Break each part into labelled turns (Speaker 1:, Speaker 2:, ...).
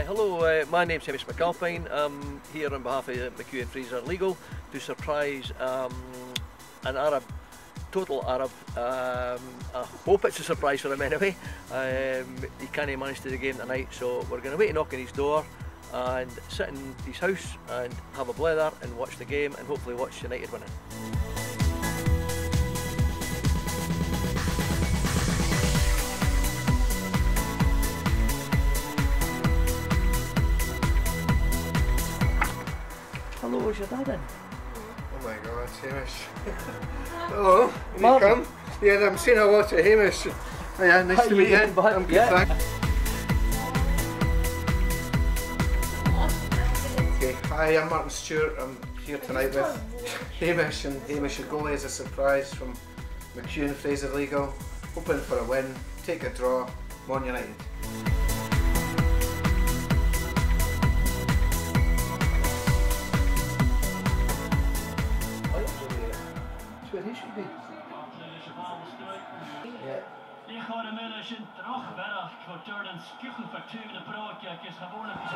Speaker 1: Hello, my name's Hamish McAlpine. I'm here on behalf of McEwan Fraser Legal to surprise an Arab, total Arab. I hope it's a surprise for him anyway. He can't manage to the game tonight, so we're going to wait and knock on his door and sit in his house and have a blether and watch the game and hopefully watch United winning. Hello, is your dad in?
Speaker 2: Oh my God, it's Hamish. Hello, you come? Yeah, I'm seeing a lot of Hamish. Oh yeah, nice to meet you. I'm good, thanks. Okay, hi, I'm Martin Stewart. I'm here tonight with Hamish, and Hamish, your goalie is a surprise from McEwan Fraser Legal. Hoping for a win, take a draw, Man United.
Speaker 1: Where he should be. Yeah.
Speaker 3: Die goedemiddag is een terugweg voor Jordan Schuchen voor 2 in de broodje. Is gewoon een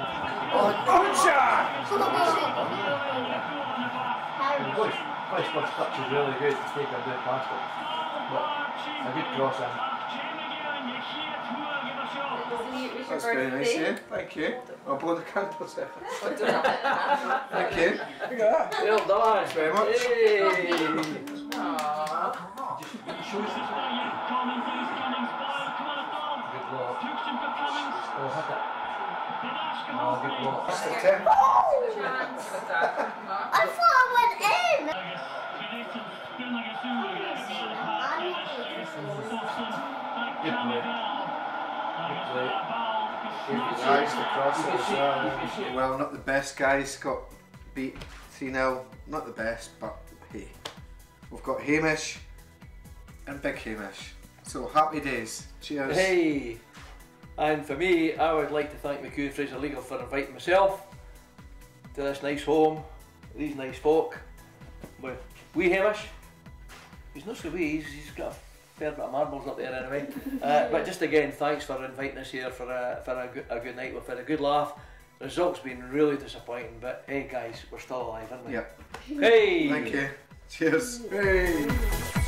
Speaker 4: First touch is really good to take a good past it. But a good cross in.
Speaker 2: That's very nice, yeah. Thank you. I'll blow the candles there. Thank you.
Speaker 1: Well done.
Speaker 2: Thanks very much.
Speaker 1: Hey.
Speaker 5: I thought I went in!
Speaker 2: Nice to cross it as well. Well, not the best, guys. Got beat 3-0. Not the best, but hey. We've got Hamish and Big Hamish. So happy days. Cheers.
Speaker 1: Hey! And for me, I would like to thank McEwan Fraser Legal for inviting myself to this nice home, these nice folk. With wee Hamish. He's not so wee, he's got a fair bit of marbles up there anyway. But just again, thanks for inviting us here for a good night. We've had a good laugh. The result's been really disappointing, but hey guys, we're still alive, aren't we?
Speaker 2: Yep.
Speaker 1: Hey!
Speaker 2: Thank you. Cheers. Hey!